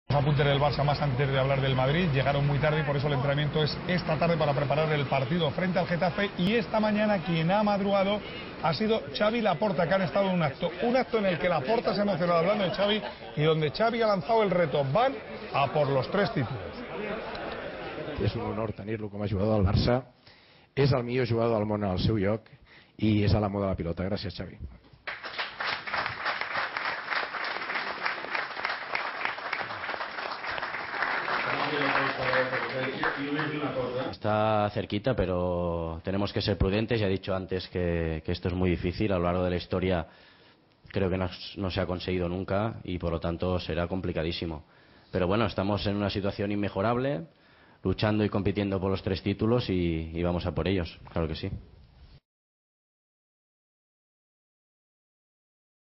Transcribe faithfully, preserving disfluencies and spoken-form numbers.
Apuntes del Barça más antes de hablar del Madrid, llegaron muy tarde y por eso el entrenamiento es esta tarde para preparar el partido frente al Getafe, y esta mañana quien ha madrugado ha sido Xavi Laporta, que han estado en un acto, un acto en el que Laporta se ha emocionado hablando de Xavi y donde Xavi ha lanzado el reto, van a por los tres títulos. És un honor tenir-lo com a jugador del Barça, és el millor jugador del món al seu lloc i és a l'amo de la pilota. Gràcies, Xavi. Está cerquita, pero tenemos que ser prudentes. Ya he dicho antes que, que esto es muy difícil. A lo largo de la historia creo que no, no se ha conseguido nunca y por lo tanto será complicadísimo. Pero bueno, estamos en una situación inmejorable, luchando y compitiendo por los tres títulos y, y vamos a por ellos, claro que sí.